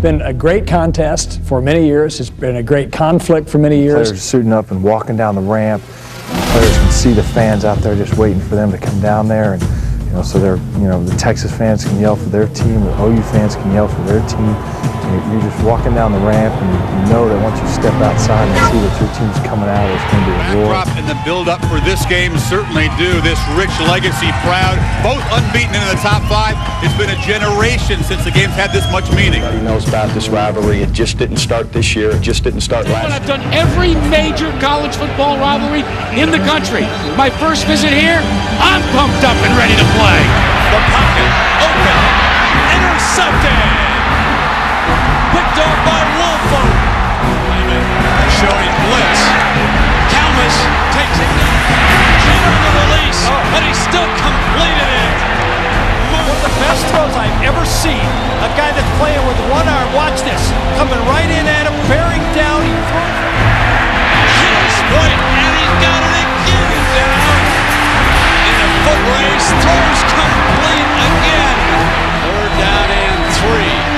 been a great contest for many years. It's been a great conflict for many years. Players suiting up and walking down the ramp. Players can see the fans out there just waiting for them to come down there, and so they're, the Texas fans can yell for their team, the OU fans can yell for their team. You're just walking down the ramp, and you know that once you step outside and see that your team's coming out, it's going to be a roar. Backdrop and the build-up for this game certainly do this rich legacy proud. Both unbeaten in the top 5. It's been a generation since the game's had this much meaning. Everybody knows about this rivalry. It just didn't start this year. It just didn't start last year. I've done every major college football rivalry in the country. My first visit here, I'm pumped up and ready to play. The pocket, open, intercepted. Picked off by Wolfo. Showing blitz. Kalmus takes it down. Jenner the release, but he still completed it. One of the best throws I've ever seen. A guy that's playing with one arm. Watch this. Coming right in at him, bearing down. He throws it. Hits White, and he's got it again. Down. In a foot race, throws complete again. 3rd down and 3.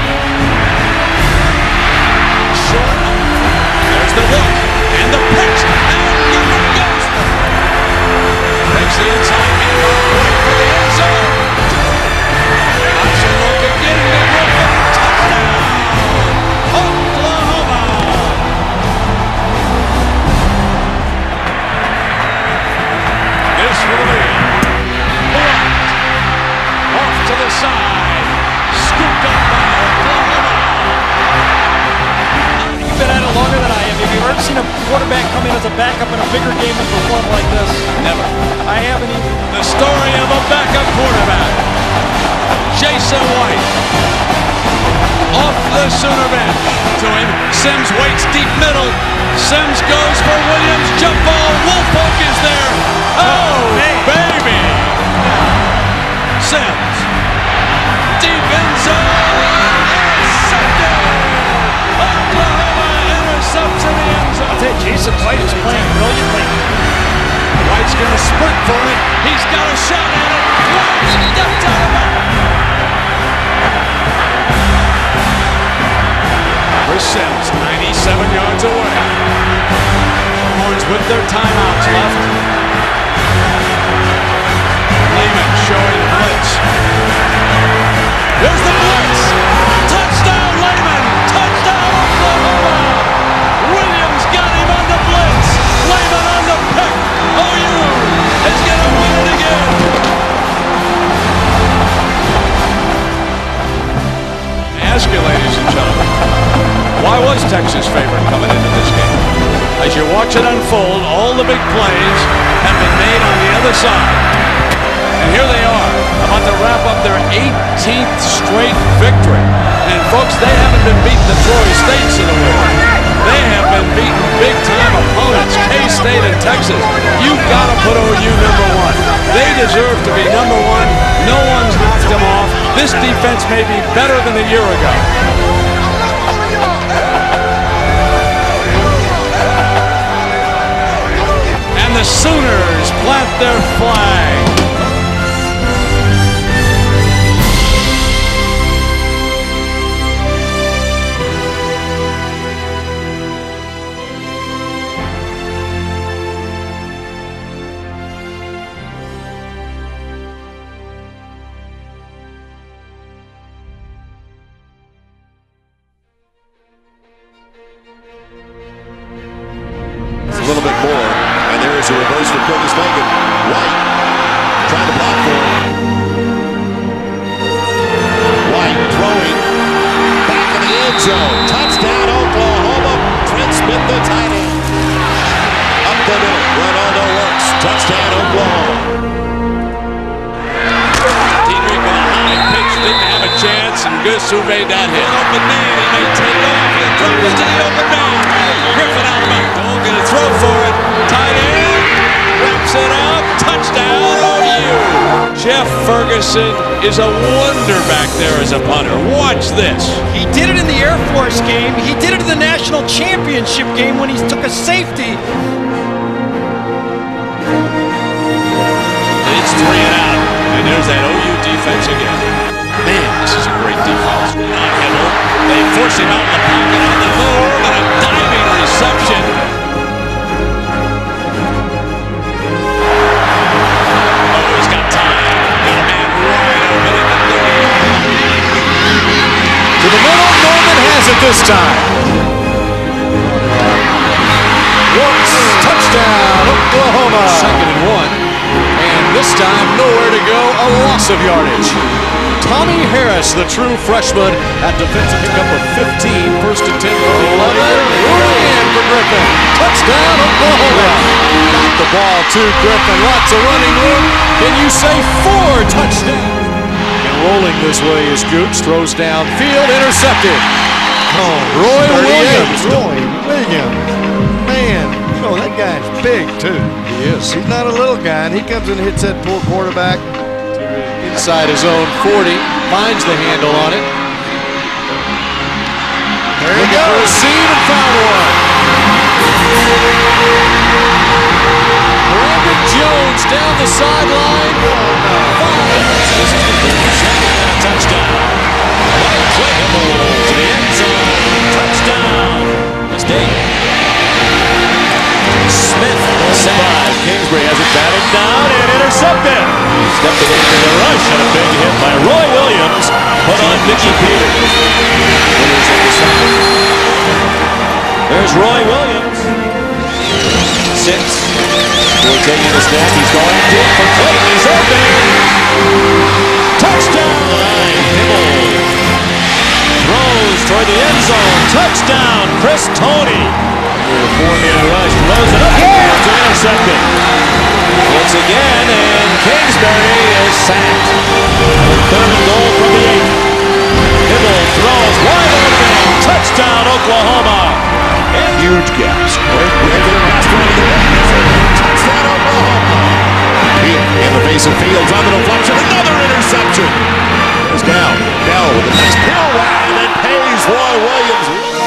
There's the look, and the pitch, and Griffin goes for it. Takes the inside handoff right for the end zone. Nice look again to Griffin. Touchdown, Oklahoma. This will be blocked. Off to the side. Scooped up by Oklahoma. You've been at it longer than I have. Have you ever seen a quarterback come in as a backup in a bigger game and perform like this? Never. I haven't either. The story of a backup quarterback. Jason White. Off the Sooner bench. To him. Sims waits deep middle. Sims goes for Williams. Jump ball. Wolfolk is there. Oh, baby. Sims. Deep end zone. Intercepted. Oklahoma intercepts in the end zone. I'll tell you, Jason White is playing brilliantly. White's going to sprint for it. He's got a shot at it. White stepped out of it. Chris Sims, 97 yards away. Horns with their timeouts left. Lehman showing blitz. There's the blitz. Touchdown, Lehman. Touchdown, Oklahoma. Williams got him on the blitz. Lehman on the pick. OU is going to win it again. Ask you, ladies and gentlemen, why was Texas favored coming into this game? As you watch it unfold, all the big plays have been made on the other side. And here they are, about to wrap up their 18th straight victory. And folks, they haven't been beating the Troy States of the world. They have been beating big-time opponents, K-State and Texas. You've got to put OU number 1. They deserve to be number 1. No one's knocked them off. This defense may be better than a year ago. And the Sooners plant their flag. A little bit more, and there is a reverse for Curtis Fagan. White trying to block for him. White throwing back in the end zone. Touchdown, Oklahoma. Trent Smith, the tight end. Up the middle. Ronaldo works. Touchdown, Oklahoma. Dietrich on a high pitch, didn't have a chance, and Gusu made that hit. Open man, he may take off. He'll drop it to the open man. Griffin out of bounds. Going to throw for it. Tight end. Wraps it up. Touchdown, OU. Jeff Ferguson is a wonder back there as a punter. Watch this. He did it in the Air Force game. He did it in the national championship game when he took a safety. It's 3 and out. And there's that OU defense again. Man, this is a great defense. Not Hill. They force him out of the pocket on the move, and a diving reception. Oh, he's got time. Got a man right open in the 30. To the middle, Norman has it this time. Whoops, touchdown, Oklahoma. 2nd and 1. And this time, nowhere to go, a loss of yardage. Tommy Harris, the true freshman, at defensive pickup of 15, 1st and 10 for 11. Running in for Griffin. Touchdown, Oklahoma. Got the ball to Griffin. Lots of running room. Can you say 4 touchdowns? And rolling this way is Gooch. Throws downfield, intercepted. Oh, Roy Williams. Roy Williams. Man, you know, that guy's big, too. He is. He's not a little guy, and he comes in and hits that poor quarterback. Inside his own 40, finds the handle on it. There he goes. For a seam and found one. Brandon Jones down the sideline. This is the first touchdown. Right to the end zone. Touchdown. Mistake. Smith sacked. Kingsbury has it batted down and intercepted. Stepped it into the rush and a big hit by Roy Williams. Put on Mickey Peters. There's Roy Williams. 6. We're taking the snap. He's going deep for Clayton. He's open. Touchdown. Dibble. Throws toward the end zone. Touchdown. Chris Toney. 4-man rush. Throws it up. It's intercepted. Once again, and Kingsbury is sacked. 3rd and goal from the 8. Dibble throws wide open. Touchdown, Oklahoma. And huge gaps. Touchdown, Oklahoma. In the face of Fields on the deflection. Another interception. Goes down. Bell with a nice pirouette and then pays Roy Williams.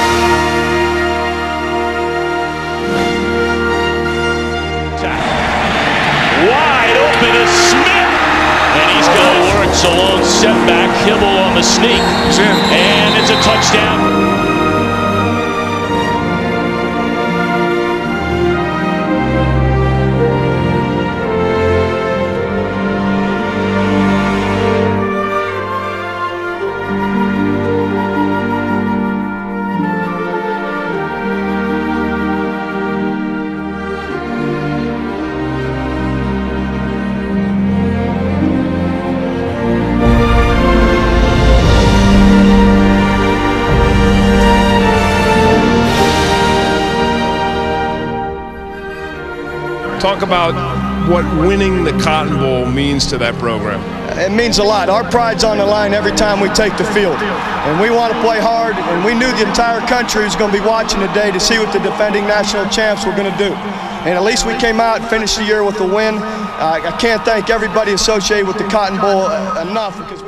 Wide open is Smith. And he's got to work. So long setback. Kibble on the sneak. And it's a touchdown. Talk about what winning the Cotton Bowl means to that program. It means a lot. Our pride's on the line every time we take the field. And we want to play hard, and we knew the entire country was going to be watching today to see what the defending national champs were going to do. And at least we came out and finished the year with a win. I can't thank everybody associated with the Cotton Bowl enough because